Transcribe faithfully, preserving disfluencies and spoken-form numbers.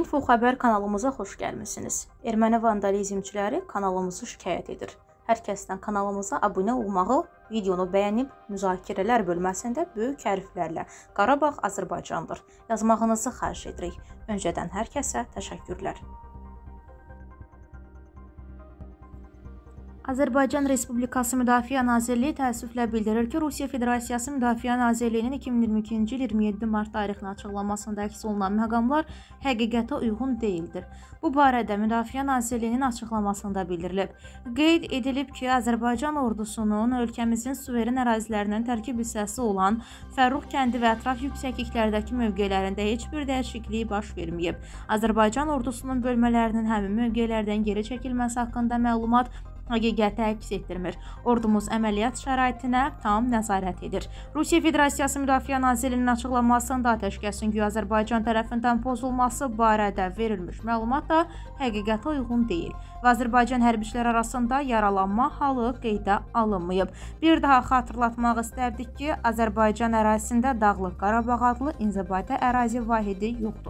Info Xəbər kanalımıza xoş gəlmisiniz. Erməni vandalizmçiləri kanalımızı şikayət edir. Hər kəsdən kanalımıza abunə olmağı, videonu bəyənib müzakirələr bölməsində böyük hərflərlə Qarabağ Azərbaycandır yazmağınızı xahiş edirik. Öncədən hər kəsə təşəkkürlər. Azərbaycan Respublikası Müdafiə Nazirliyi təəssüflə bildirir ki, Rusiya Federasiyası Müdafiə Nazirliyinin iki min iyirmi ikinci il iyirmi yeddi mart tarixli açıqlamasında əks olunan məqamlar həqiqətə uyğun deyildir. Bu barədə Müdafiə Nazirliyinin açıqlamasında bildirilib. Qeyd edilib ki, Azərbaycan ordusunun ölkəmizin suveren ərazilərinin tərkib hissəsi olan Fərrux kəndi və ətraf yüksəkliklərdəki mövqelərində heç bir dəyişikliyi baş verməyib. Azərbaycan ordusunun bölmələrinin həmin mövqelərdən geri çəkilməsi haqqında məlumat həqiqəti əks etdirmir. Ordumuz əməliyyat şəraitinə tam nəzarət edir. Rusiya Federasiyası Müdafiə Nazirliyinin açıqlamasında atəşkəsin güya Azərbaycan tərəfindən pozulması barədə verilmiş məlumat da həqiqətə uyğun deyil və Azərbaycan hərbiçiləri arasında yaralanma halı qeydə alınmayıb. Bir daha xatırlatmaq istərdik ki, Azərbaycan ərazisində Dağlıq Qarabağ adlı inzibati ərazi vahidi yoxdur.